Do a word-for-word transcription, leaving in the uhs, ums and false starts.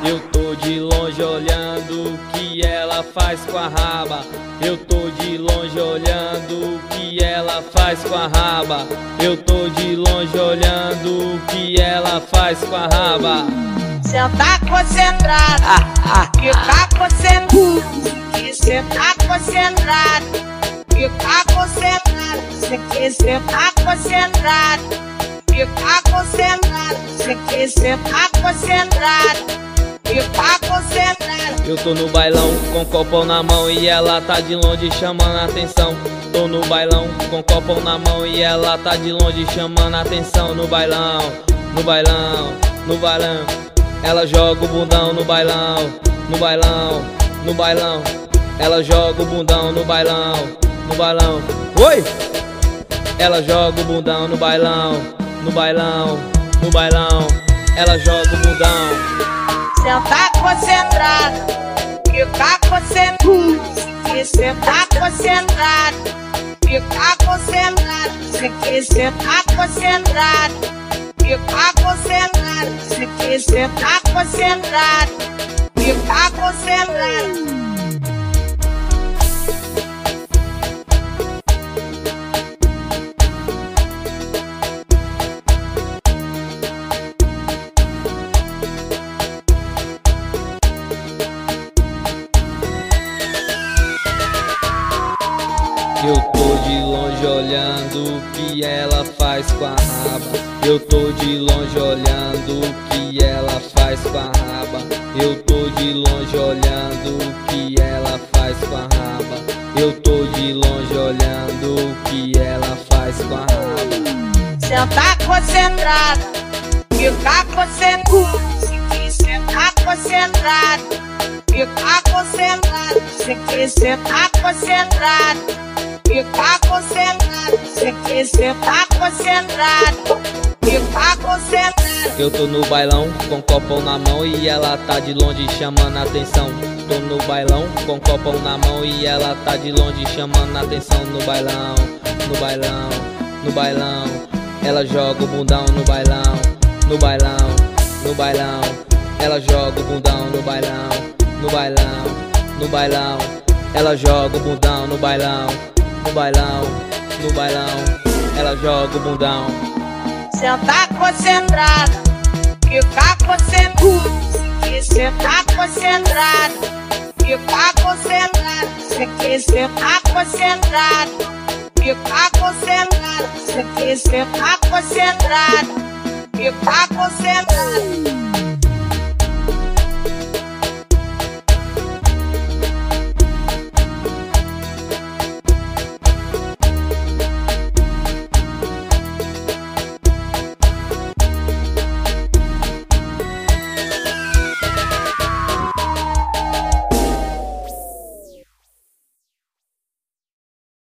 Eu tô de longe olhando o que ela faz com a raba. Eu tô de longe olhando o que ela faz com a raba. Eu tô de longe olhando o que ela faz com a raba. Senta concentrado, fica concentrado. Se sentar concentrado, fica concentrado. Se quer sentar concentrado, fica concentrado. Se quer sentar concentrado, fica concentrado. Eu tô no bailão com copão na mão e ela tá de longe chamando a atenção. Tô no bailão com copão na mão e ela tá de longe chamando a atenção. No bailão, no bailão, no bailão. Ela joga o bundão no bailão, no bailão, no bailão. Ela joga o bundão no bailão, no bailão. Oi! Ela joga o bundão no bailão, no bailão, no bailão. Ela joga o bundão. Senta concentrado, fica concentrado. Se sentar concentrado, fica concentrado. Se quer sentar concentrado, fica concentrado. Se quer sentar concentrado, fica concentrado. Eu tô de longe olhando o que ela faz com a raba. Eu tô de longe olhando o que ela faz com a raba. Eu tô de longe olhando o que ela faz com a raba. Eu tô de longe olhando o que ela faz com a raba. Senta concentrado, fica concentrado. Se quer sentar concentrado, fica concentrado. Se quer sentar concentrado, fica concentrado. Se quer sentar concentrado, fica concentrado. Eu tô no bailão com copão na mão e ela tá de longe chamando a atenção. Tô no bailão com copão na mão e ela tá de longe chamando a atenção. No bailão, no bailão, no bailão. Ela joga o bundão no bailão, no bailão, no bailão. Ela joga o bundão no bailão, no bailão, no bailão. Ela joga o bundão no bailão, no bailão, no bailão. Ela joga o bundão. Senta concentrado, fica concentrado. Se quer sentar concentrado, fica concentrado. Se quer sentar concentrado, fica concentrado. Se quer sentar concentrado, fica concentrado.